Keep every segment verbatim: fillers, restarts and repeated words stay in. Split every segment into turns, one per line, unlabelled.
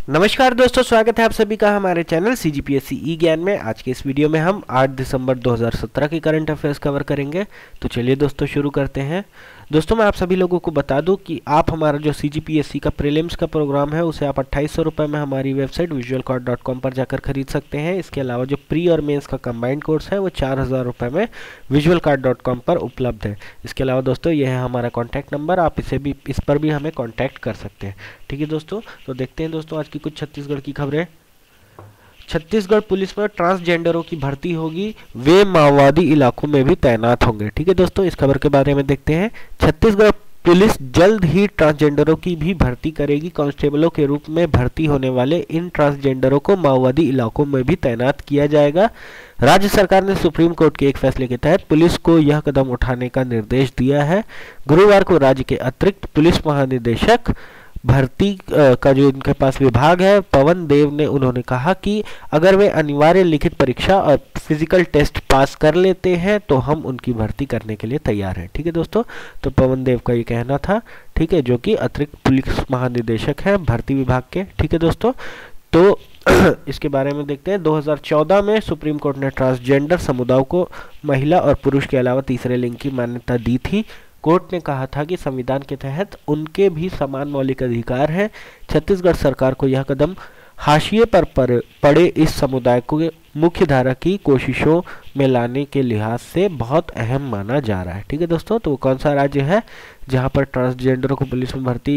नमस्कार दोस्तों, स्वागत है आप सभी का हमारे चैनल सीजीपीएससी ई ज्ञान में। आज के इस वीडियो में हम आठ दिसंबर दो हज़ार सत्रह के करंट अफेयर्स कवर करेंगे। तो चलिए दोस्तों शुरू करते हैं। दोस्तों मैं आप सभी लोगों को बता दूं कि आप हमारा जो सीजीपीएससी का प्रीलिम्स का प्रोग्राम है उसे आप अट्ठाईस सौ रुपये में हमारी website visual card dot com पर जाकर खरीद सकते हैं। इसके अलावा जो प्री और मेंस का कंबाइंड कोर्स है वो चार हज़ार रुपये में विजुअल कॉर्ड डॉट कॉम पर उपलब्ध है। इसके अलावा दोस्तों यह है हमारा कॉन्टैक्ट नंबर, आप इसे भी इस पर भी हमें कॉन्टैक्ट कर सकते हैं। ठीक है दोस्तों, तो देखते हैं दोस्तों आज की कुछ छत्तीसगढ़ की खबरें। छत्तीसगढ़ पुलिस में ट्रांसजेंडरों की भर्ती होगी, वे माओवादी इलाकों में भी तैनात होंगे। ठीक है दोस्तों, इस खबर के बारे में देखते हैं। छत्तीसगढ़ पुलिस जल्द ही ट्रांसजेंडरों की भी भर्ती करेगी। कांस्टेबलों के रूप में भर्ती होने वाले इन ट्रांसजेंडरों को माओवादी इलाकों में भी तैनात किया जाएगा। राज्य सरकार ने सुप्रीम कोर्ट के एक फैसले के तहत पुलिस को यह कदम उठाने का निर्देश दिया है। गुरुवार को राज्य के अतिरिक्त पुलिस महानिदेशक भर्ती का जो इनके पास विभाग है पवन देव ने उन्होंने कहा कि अगर वे अनिवार्य लिखित परीक्षा और फिजिकल टेस्ट पास कर लेते हैं तो हम उनकी भर्ती करने के लिए तैयार हैं। ठीक है दोस्तों, तो पवन देव का ये कहना था, ठीक है, जो कि अतिरिक्त पुलिस महानिदेशक हैं भर्ती विभाग के। ठीक है दोस्तों, तो इसके बारे में देखते हैं। दो हज़ार चौदह में सुप्रीम कोर्ट ने ट्रांसजेंडर समुदाय को महिला और पुरुष के अलावा तीसरे लिंग की मान्यता दी थी। कोर्ट ने कहा था कि संविधान के तहत उनके भी समान मौलिक अधिकार हैं। छत्तीसगढ़ सरकार को यह कदम हाशिए पर पड़े इस समुदाय को मुख्य धारा की कोशिशों में लाने के लिहाज से बहुत अहम माना जा रहा है। ठीक है दोस्तों, तो कौन सा राज्य है जहां पर ट्रांसजेंडरों को पुलिस में भर्ती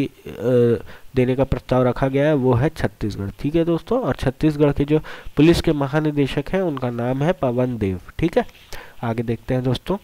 देने का प्रस्ताव रखा गया है? वो है छत्तीसगढ़। ठीक है दोस्तों, और छत्तीसगढ़ के जो पुलिस के महानिदेशक हैं उनका नाम है पवन देव। ठीक है, आगे देखते हैं दोस्तों,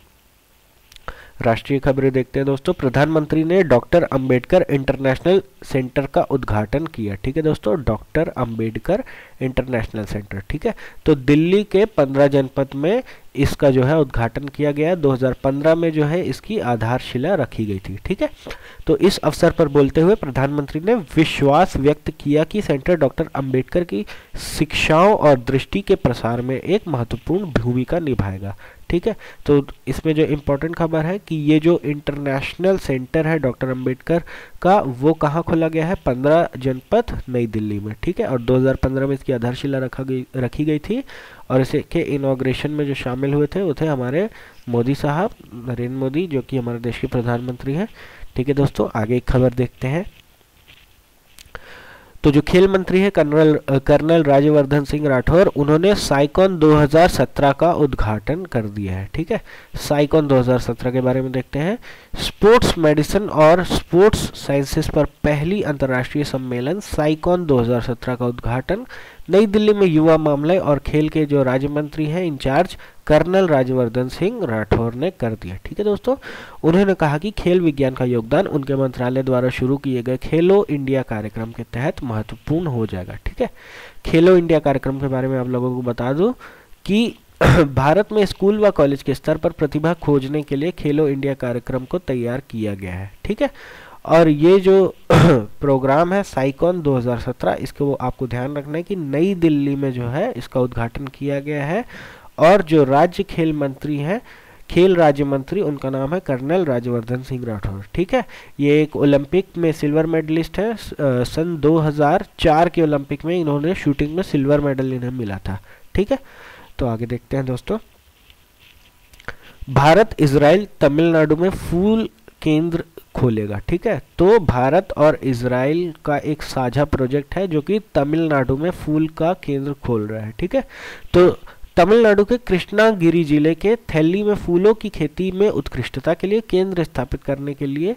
राष्ट्रीय खबरें देखते हैं दोस्तों। प्रधानमंत्री ने डॉक्टर अंबेडकर इंटरनेशनल सेंटर का उद्घाटन किया। ठीक है दोस्तों, डॉक्टर अंबेडकर इंटरनेशनल सेंटर। ठीक है, तो दिल्ली के पंद्रह जनपद में इसका जो है उद्घाटन किया गया। दो हज़ार पंद्रह में जो है इसकी आधारशिला रखी गई थी। ठीक है, तो इस अवसर पर बोलते हुए प्रधानमंत्री ने विश्वास व्यक्त किया कि सेंटर डॉक्टर अंबेडकर की शिक्षाओं और दृष्टि के प्रसार में एक महत्वपूर्ण भूमिका निभाएगा। ठीक है, तो इसमें जो इम्पोर्टेंट खबर है कि ये जो इंटरनेशनल सेंटर है डॉक्टर अंबेडकर का वो कहाँ खोला गया है? पंद्रह जनपद नई दिल्ली में। ठीक है, और दो हज़ार पंद्रह में इसकी आधारशिला रखा गई रखी गई थी और इसे के इनॉग्रेशन में जो शामिल हुए थे वो थे हमारे मोदी साहब, नरेंद्र मोदी, जो कि हमारे देश के प्रधानमंत्री हैं। ठीक है दोस्तों, आगे एक खबर देखते हैं। तो जो खेल मंत्री है कर्नल कर्नल राज्यवर्धन सिंह राठौर, उन्होंने साइकॉन दो हज़ार सत्रह का उद्घाटन कर दिया है। ठीक है, साइकॉन दो हज़ार सत्रह के बारे में देखते हैं। स्पोर्ट्स मेडिसिन और स्पोर्ट्स साइंसेस पर पहली अंतर्राष्ट्रीय सम्मेलन साइकॉन दो हज़ार सत्रह का उद्घाटन नई दिल्ली में युवा मामले और खेल के जो राज्य मंत्री हैं इंचार्ज कर्नल राज्यवर्धन सिंह राठौर ने कर दिया। ठीक है दोस्तों, उन्होंने कहा कि खेल विज्ञान का योगदान उनके मंत्रालय द्वारा शुरू किए गए खेलो इंडिया कार्यक्रम के तहत महत्वपूर्ण हो जाएगा। ठीक है, खेलो इंडिया कार्यक्रम के बारे में आप लोगों को बता दूं कि भारत में स्कूल व कॉलेज के स्तर पर प्रतिभा खोजने के लिए खेलो इंडिया कार्यक्रम को तैयार किया गया है। ठीक है, और ये जो प्रोग्राम है साइकॉन दो हज़ार सत्रह, इसको वो आपको ध्यान रखना है कि नई दिल्ली में जो है इसका उद्घाटन किया गया है और जो राज्य खेल मंत्री हैं, खेल राज्य मंत्री, उनका नाम है कर्नल राज्यवर्धन सिंह राठौर। ठीक है, ये एक ओलंपिक में सिल्वर मेडलिस्ट है। सन दो हज़ार चार के ओलंपिक में इन्होंने शूटिंग में सिल्वर मेडल इन्हें मिला था। ठीक है, तो आगे देखते हैं दोस्तों। भारत इजराइल तमिलनाडु में फूल केंद्र खोलेगा। ठीक है, तो भारत और इजराइल का एक साझा प्रोजेक्ट है जो कि तमिलनाडु में फूल का केंद्र खोल रहा है। ठीक है, तो तमिलनाडु के कृष्णागिरी जिले के थैली में फूलों की खेती में उत्कृष्टता के लिए केंद्र स्थापित करने के लिए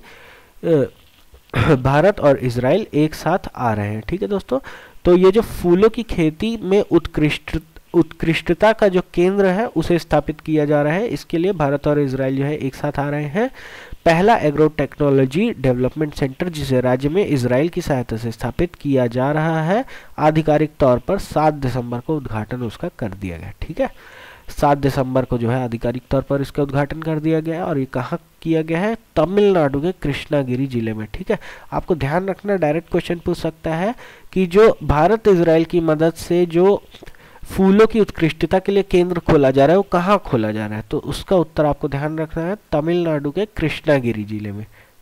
भारत और इजराइल एक साथ आ रहे हैं। ठीक है दोस्तों, तो ये जो फूलों की खेती में उत्कृष्ट उत्कृष्टता का जो केंद्र है उसे स्थापित किया जा रहा है। इसके लिए भारत और इजराइल जो है एक साथ आ रहे हैं। पहला एग्रो टेक्नोलॉजी डेवलपमेंट सेंटर जिसे राज्य में इजराइल की सहायता से स्थापित किया जा रहा है, आधिकारिक तौर पर सात दिसंबर को उद्घाटन उसका कर दिया गया। ठीक है, सात दिसंबर को जो है आधिकारिक तौर पर इसका उद्घाटन कर दिया गया है और ये कहाँ किया गया है? तमिलनाडु के कृष्णागिरी जिले में। ठीक है, आपको ध्यान रखना, डायरेक्ट क्वेश्चन पूछ सकता है कि जो भारत इजराइल की मदद से जो फूलों की उत्कृष्टता के लिए केंद्र खोला जा रहा है वो कहाँ खोला जा रहा है? तो उसका उत्तर आपको ध्यान रखना है तमिलनाडु के कृष्णागिरी जिले में।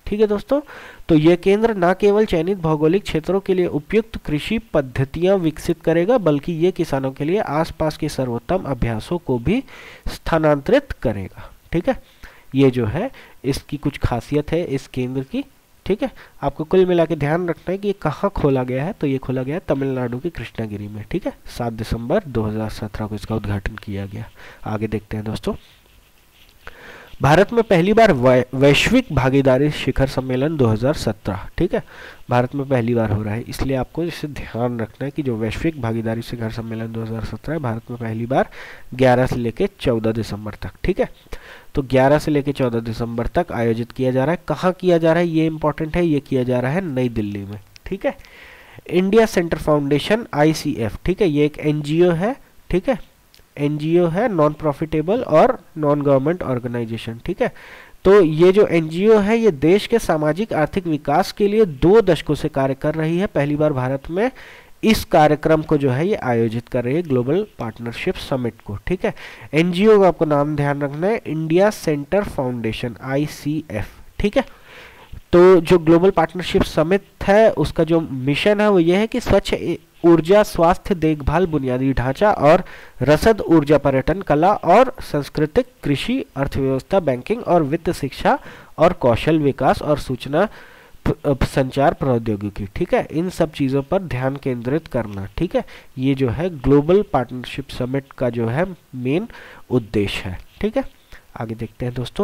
ठीक है दोस्तों। तो ये केंद्र न केवल चयनित भौगोलिक क्षेत्रों के लिए उपयुक्त कृषि पद्धतियां विकसित करेगा, बल्कि ये किसानों के लिए आसपास के सर्वोत्तम अभ्यासों को भी स्थानांतरित करेगा। ठीक है, ये जो है इसकी कुछ खासियत है इस केंद्र की। ठीक है, आपको कुल मिला के ध्यान रखना है कि ये कहाँ खोला गया है। तो ये खोला गया है तमिलनाडु के कृष्णागिरी में। ठीक है, सात दिसंबर दो हज़ार सत्रह को इसका उद्घाटन किया गया। आगे देखते हैं दोस्तों। भारत में पहली बार वैश्विक भागीदारी शिखर सम्मेलन दो हज़ार सत्रह। ठीक है, भारत में पहली बार हो रहा है, इसलिए आपको इसे ध्यान रखना है कि जो वैश्विक भागीदारी शिखर सम्मेलन दो हज़ार सत्रह है, भारत में पहली बार ग्यारह से लेकर चौदह दिसंबर तक। ठीक है, तो ग्यारह से लेकर चौदह दिसंबर तक आयोजित किया जा रहा है। कहाँ किया जा रहा है ये इंपॉर्टेंट है, ये किया जा रहा है नई दिल्ली में। ठीक है, India Center Foundation I C F. ठीक है, ये एक एनजीओ है। ठीक है, एनजीओ है, नॉन प्रॉफिटेबल और नॉन गवर्नमेंट ऑर्गेनाइजेशन। ठीक है, तो ये जो एनजीओ है ये देश के सामाजिक आर्थिक विकास के लिए दो दशकों से कार्य कर रही है। पहली बार भारत में इस कार्यक्रम को जो है ये आयोजित कर रही है, ग्लोबल पार्टनरशिप समिट को। ठीक है, एनजीओ का आपको नाम ध्यान रखना है, India Center Foundation I C F. ठीक है, तो जो ग्लोबल पार्टनरशिप समिट है उसका जो मिशन है वो ये है कि स्वच्छ ऊर्जा, स्वास्थ्य देखभाल, बुनियादी ढांचा और रसद, ऊर्जा, पर्यटन, कला और सांस्कृतिक, कृषि, अर्थव्यवस्था, बैंकिंग और वित्त, शिक्षा और कौशल विकास और सूचना संचार प्रौद्योगिकी। ठीक है, इन सब चीज़ों पर ध्यान केंद्रित करना। ठीक है, ये जो है ग्लोबल पार्टनरशिप समिट का जो है मेन उद्देश्य है। ठीक है, आगे देखते हैं दोस्तों।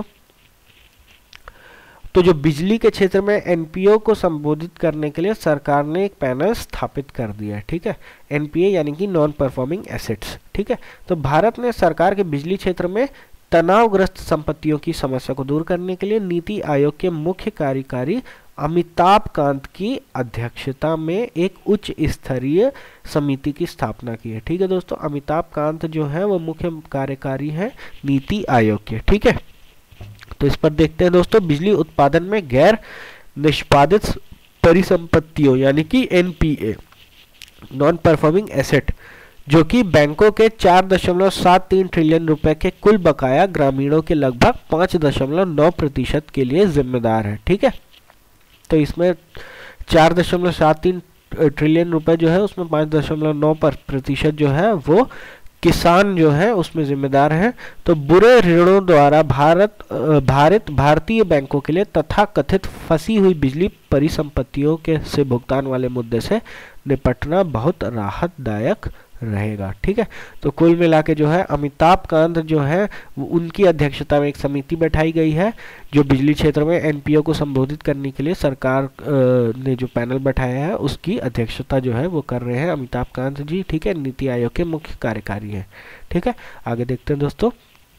तो जो बिजली के क्षेत्र में एनपीओ को संबोधित करने के लिए सरकार ने एक पैनल स्थापित कर दिया है। ठीक है, एनपीए यानी कि नॉन परफॉर्मिंग एसेट्स। ठीक है, तो भारत ने सरकार के बिजली क्षेत्र में तनावग्रस्त संपत्तियों की समस्या को दूर करने के लिए नीति आयोग के मुख्य कार्यकारी अमिताभ कांत की अध्यक्षता में एक उच्च स्तरीय समिति की स्थापना की है। ठीक है दोस्तों, अमिताभ कांत जो है वो मुख्य कार्यकारी है नीति आयोग के। ठीक है, तो इस पर देखते हैं दोस्तों। बिजली उत्पादन में गैर निष्पादित परिसंपत्तियों यानी कि एनपीए, नॉन परफॉर्मिंग एसेट, जो कि बैंकों के चार दशमलव सात तीन ट्रिलियन रुपए के कुल बकाया ग्रामीणों के लगभग पाँच दशमलव नौ प्रतिशत के लिए जिम्मेदार है। ठीक है, तो इसमें चार दशमलव सात तीन ट्रिलियन रुपए जो है उसमें पाँच दशमलव नौ प्रतिशत जो है वो किसान जो है उसमें जिम्मेदार हैं। तो बुरे ऋणों द्वारा भारत भारित भारतीय बैंकों के लिए तथा कथित फंसी हुई बिजली परिसंपत्तियों के से भुगतान वाले मुद्दे से निपटना बहुत राहतदायक रहेगा। ठीक है, तो कुल मिला के जो है अमिताभ कांत जो है उनकी अध्यक्षता में एक समिति बैठाई गई है जो बिजली क्षेत्र में एनपीओ को संबोधित करने के लिए सरकार ने जो पैनल बैठाया है उसकी अध्यक्षता जो है वो कर रहे हैं अमिताभ कांत जी। ठीक है, नीति आयोग के मुख्य कार्यकारी हैं। ठीक है, आगे देखते हैं दोस्तों।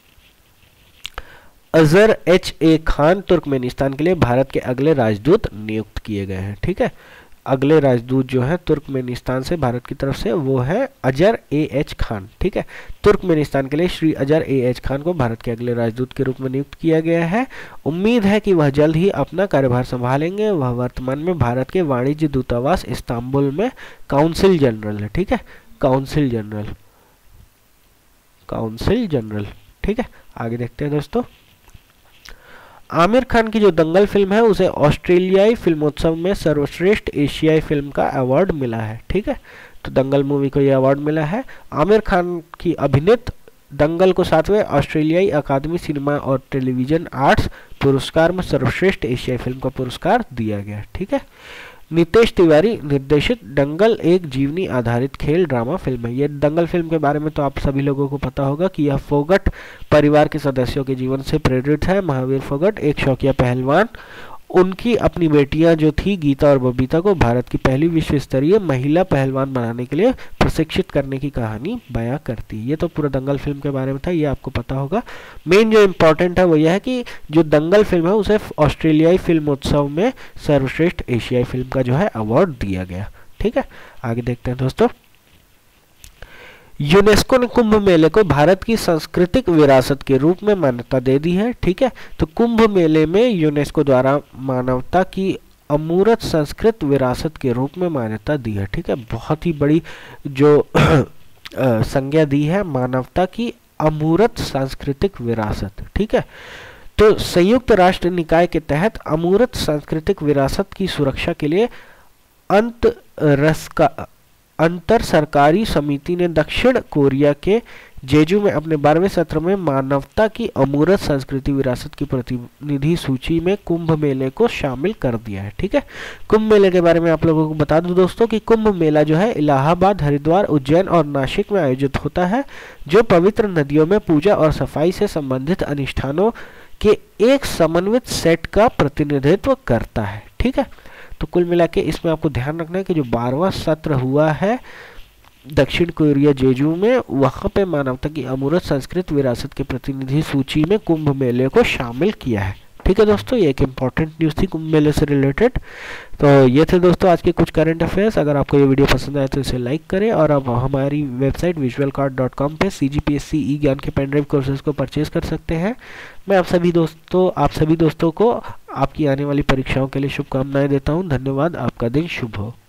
Azhar H A Khan Turkmenistan के लिए भारत के अगले राजदूत नियुक्त किए गए हैं। ठीक है, अगले राजदूत जो है तुर्कमेनिस्तान से भारत की तरफ से वो है अजहर ए एच खान। ठीक है, तुर्कमेनिस्तान के लिए श्री अजहर ए एच खान को भारत के अगले राजदूत के रूप में नियुक्त किया गया है। उम्मीद है कि वह जल्द ही अपना कार्यभार संभालेंगे। वह वर्तमान में भारत के वाणिज्य दूतावास इस्तांबुल में काउंसिल जनरल है। ठीक है, काउंसिल जनरल काउंसिल जनरल ठीक है, आगे देखते हैं दोस्तों। आमिर खान की जो दंगल फिल्म है उसे ऑस्ट्रेलियाई फिल्मोत्सव में सर्वश्रेष्ठ एशियाई फिल्म का अवार्ड मिला है। ठीक है, तो दंगल मूवी को यह अवार्ड मिला है। आमिर खान की अभिनीत दंगल को सातवें ऑस्ट्रेलियाई अकादमी सिनेमा और टेलीविजन आर्ट्स पुरस्कार में सर्वश्रेष्ठ एशियाई फिल्म का पुरस्कार दिया गया। ठीक है, नितेश तिवारी निर्देशित दंगल एक जीवनी आधारित खेल ड्रामा फिल्म है। ये दंगल फिल्म के बारे में तो आप सभी लोगों को पता होगा कि यह फोगट परिवार के सदस्यों के जीवन से प्रेरित है। महावीर फोगट एक शौकिया पहलवान, उनकी अपनी बेटियां जो थी गीता और बबीता को भारत की पहली विश्व स्तरीय महिला पहलवान बनाने के लिए प्रशिक्षित करने की कहानी बयां करती है। ये तो पूरा दंगल फिल्म के बारे में था, ये आपको पता होगा। मेन जो इम्पोर्टेंट है वो यह है कि जो दंगल फिल्म है उसे ऑस्ट्रेलियाई फिल्मोत्सव में सर्वश्रेष्ठ एशियाई फिल्म का जो है अवार्ड दिया गया। ठीक है, आगे देखते हैं दोस्तों। यूनेस्को ने कुंभ मेले को भारत की सांस्कृतिक विरासत के रूप में मान्यता दे दी है। ठीक है, तो कुंभ मेले में यूनेस्को द्वारा मानवता की अमूर्त संस्कृत विरासत के रूप में मान्यता दी है। ठीक है, बहुत ही बड़ी जो संज्ञा दी है, मानवता की अमूर्त सांस्कृतिक विरासत। ठीक है, तो संयुक्त राष्ट्र निकाय के तहत अमूर्त सांस्कृतिक विरासत की सुरक्षा के लिए अंत रस का अंतर सरकारी समिति ने दक्षिण कोरिया के जेजू में अपने बारहवें सत्र में मानवता की अमूर्त संस्कृति विरासत की प्रतिनिधि सूची में कुंभ मेले को शामिल कर दिया है। ठीक है, कुंभ मेले के बारे में आप लोगों को बता दूं दोस्तों कि कुंभ मेला जो है इलाहाबाद, हरिद्वार, उज्जैन और नासिक में आयोजित होता है, जो पवित्र नदियों में पूजा और सफाई से संबंधित अनुष्ठानों के एक समन्वित सेट का प्रतिनिधित्व करता है। ठीक है, तो कुल मिला के इसमें आपको ध्यान रखना है कि जो बारहवां सत्र हुआ है दक्षिण कोरिया जेजू में, वहां पे मानवता की अमूर्त संस्कृत विरासत के प्रतिनिधि सूची में कुंभ मेले को शामिल किया है। ठीक है दोस्तों, ये एक इम्पॉर्टेंट न्यूज़ थी कुंभ मेले से रिलेटेड। तो ये थे दोस्तों आज के कुछ करंट अफेयर्स। अगर आपको ये वीडियो पसंद आए तो इसे लाइक करें और आप हमारी website visual card dot com पे सी जी पी एस सी ई ज्ञान के पेनड्राइव कोर्सेज को परचेज कर सकते हैं। मैं आप सभी दोस्तों आप सभी दोस्तों को आपकी आने वाली परीक्षाओं के लिए शुभकामनाएं देता हूं। धन्यवाद, आपका दिन शुभ हो।